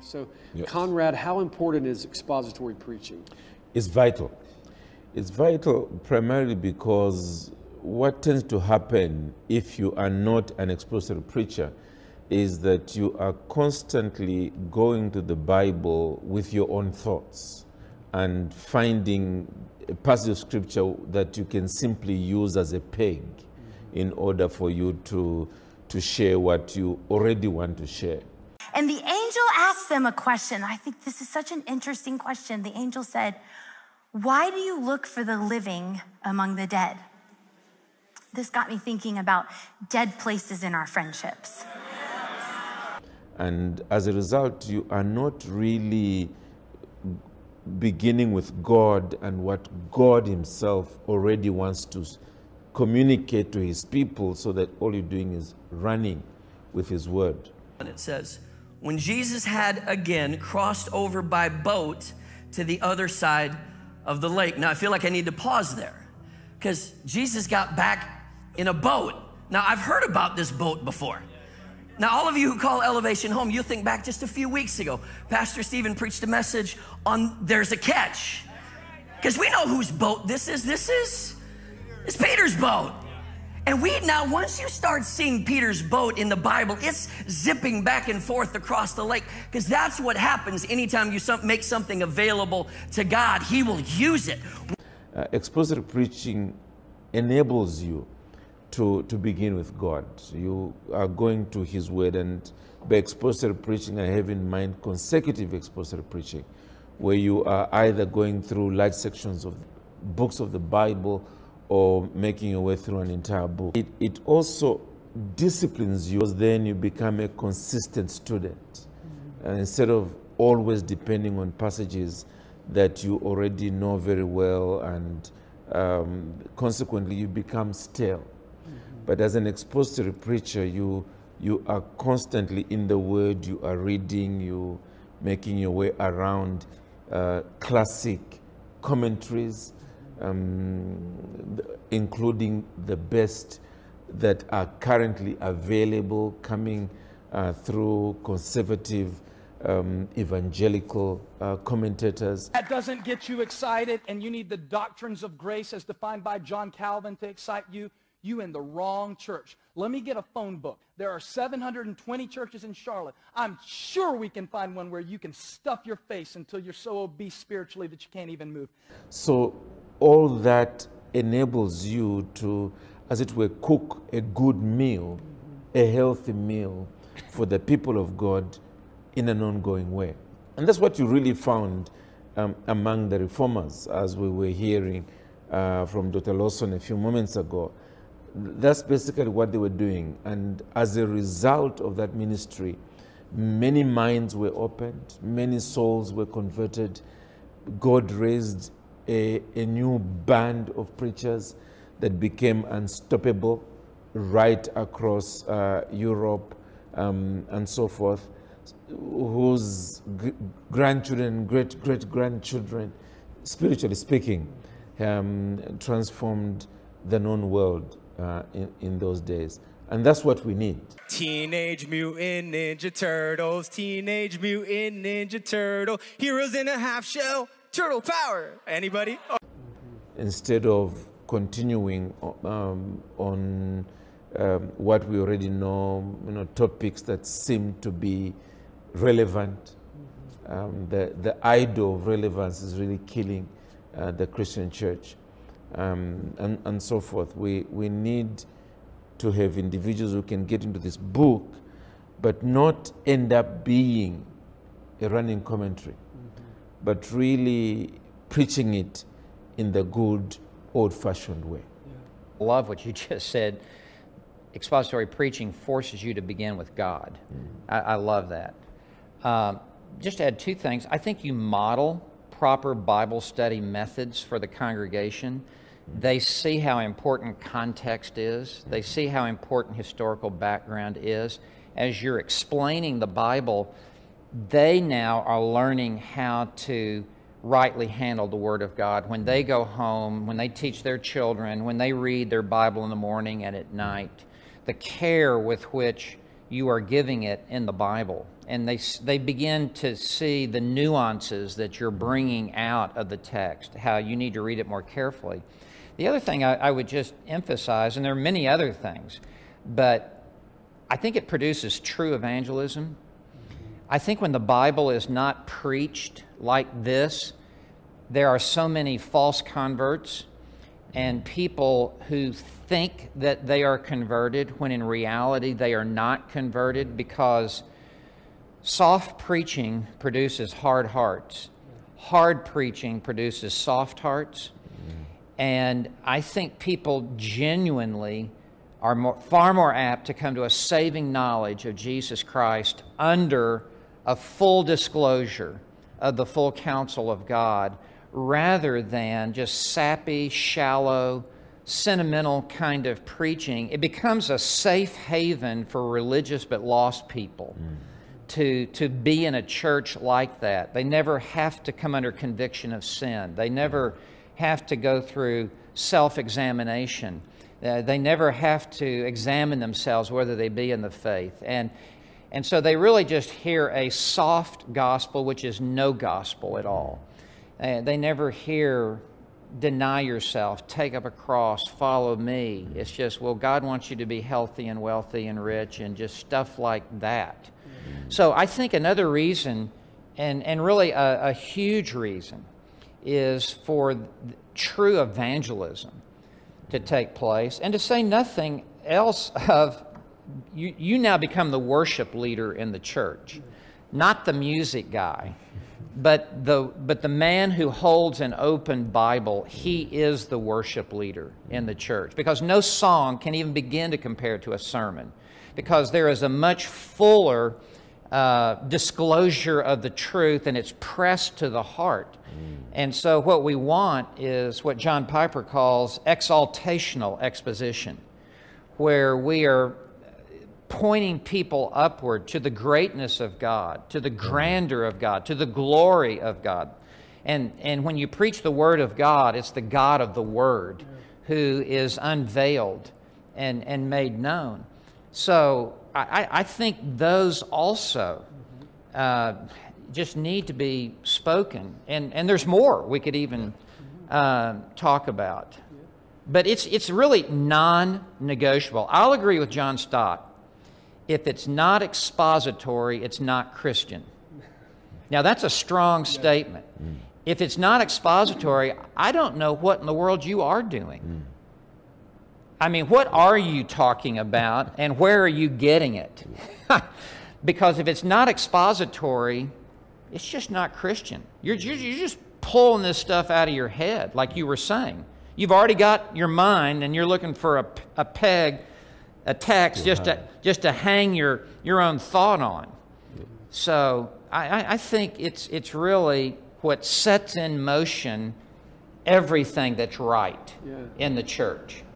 So, Yes. Conrad, how important is expository preaching? It's vital. It's vital primarily because what tends to happen if you are not an expository preacher is that you are constantly going to the Bible with your own thoughts and finding a passage of scripture that you can simply use as a peg in order for you to share what you already want to share. And the angel asked them a question. I think this is such an interesting question. The angel said, "Why do you look for the living among the dead?" This got me thinking about dead places in our friendships. And as a result, you are not really beginning with God and what God himself already wants to communicate to his people, so that all you're doing is running with his word. And it says, when Jesus had again crossed over by boat to the other side of the lake. Now I feel like I need to pause there, because Jesus got back in a boat. Now I've heard about this boat before. Now all of you who call Elevation home, you think back just a few weeks ago, Pastor Stephen preached a message on there's a catch. Because we know whose boat this is. It's Peter's boat. And once you start seeing Peter's boat in the Bible, it's zipping back and forth across the lake, because that's what happens anytime you make something available to God. He will use it. Expository preaching enables you to begin with God. You are going to his word, and by expository preaching, I have in mind consecutive expository preaching, where you are either going through large sections of books of the Bible or making your way through an entire book. It also disciplines you, because then you become a consistent student. And instead of always depending on passages that you already know very well, and consequently you become stale. But as an expository preacher, you are constantly in the Word, you are reading, you making your way around classic commentaries, including the best that are currently available, coming through conservative evangelical commentators. That doesn't get you excited, and you need the doctrines of grace as defined by John Calvin to excite you. You in the wrong church. Let me get a phone book. There are 720 churches in Charlotte. I'm sure we can find one where you can stuff your face until you're so obese spiritually that you can't even move. So all that enables you to, as it were, cook a good meal, a healthy meal for the people of God in an ongoing way. And that's what you really found among the reformers, as we were hearing from Dr. Lawson a few moments ago. That's basically what they were doing. And as a result of that ministry, many minds were opened, many souls were converted. God raised a new band of preachers that became unstoppable right across Europe and so forth, whose grandchildren, great-great-grandchildren, spiritually speaking, transformed the known world in those days. And that's what we need. Teenage Mutant Ninja Turtles, Teenage Mutant Ninja Turtle, heroes in a half shell, turtle power. Anybody? Oh. Instead of continuing on what we already know, topics that seem to be relevant. The idol of relevance is really killing the Christian church, and so forth. We need to have individuals who can get into this book, but not end up being a running commentary, but really preaching it in the good, old-fashioned way. I love what you just said. Expository preaching forces you to begin with God. I love that. Just to add two things, I think you model proper Bible study methods for the congregation. They see how important context is. They see how important historical background is. As you're explaining the Bible, they now are learning how to rightly handle the Word of God when they go home, when they teach their children, when they read their Bible in the morning and at night. The care with which you are giving it in the Bible. And they begin to see the nuances that you're bringing out of the text, how you need to read it more carefully. The other thing I would just emphasize, and there are many other things, but I think it produces true evangelism. I think when the Bible is not preached like this, there are so many false converts and people who think that they are converted when in reality they are not converted, because soft preaching produces hard hearts. Hard preaching produces soft hearts. And I think people genuinely are far more apt to come to a saving knowledge of Jesus Christ under a full disclosure of the full counsel of God, rather than just sappy, shallow, sentimental kind of preaching. It becomes a safe haven for religious but lost people to be in a church like that. They never have to come under conviction of sin. They never have to go through self-examination. They never have to examine themselves whether they be in the faith. And so they really just hear a soft gospel, which is no gospel at all. They never hear, deny yourself, take up a cross, follow me. It's just, well, God wants you to be healthy and wealthy and rich and just stuff like that. So I think another reason, and really a huge reason, is for true evangelism to take place, and to say nothing else of, you now become the worship leader in the church, not the music guy. But the man who holds an open Bible, he is the worship leader in the church. Because no song can even begin to compare to a sermon. Because there is a much fuller disclosure of the truth, and it's pressed to the heart. And so what we want is what John Piper calls exaltational exposition, where we are pointing people upward to the greatness of God, to the grandeur of God, to the glory of God. And when you preach the Word of God, it's the God of the Word who is unveiled and made known. So I think those also just need to be spoken. And there's more we could even talk about. But it's really non-negotiable. I'll agree with John Stott. If it's not expository, it's not Christian. Now, that's a strong statement. If it's not expository, I don't know what in the world you are doing. I mean, what are you talking about, and where are you getting it? Because if it's not expository, it's just not Christian. You're just pulling this stuff out of your head, like you were saying. You've already got your mind, and you're looking for a peg, a text, just to hang your own thought on. So I think it's really what sets in motion everything that's right in the church.